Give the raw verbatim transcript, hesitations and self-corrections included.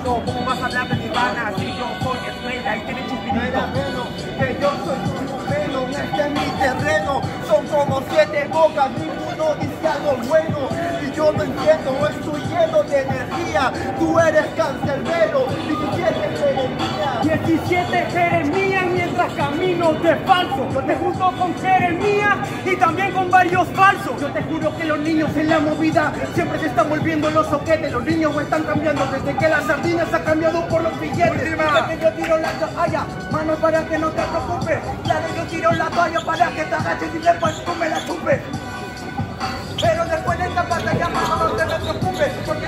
falso. ¿Cómo vas a hablar de Nirvana si yo soy estrella y tiene chispirito? Era menos, que yo soy como menos, este es mi terreno. Son como siete bocas, ninguno dice algo bueno. Y yo no entiendo, estoy lleno de energía. Tú eres cancerbero, diecisiete Jeremías. diecisiete Jeremías mientras camino de falso. Yo te junto con Jeremías y también con varios falsos. Yo te juro que los niños en la movida siempre se están volviendo los soquetes. Los niños están cambiando desde que las sardinas ha cambiado por los billetes. Última. Que yo tiro la toalla, mano para que no te preocupes. Claro, yo tiro la toalla para que te agaches y después tú me la chupes. Pero después de esta batalla, mano, no te preocupes, porque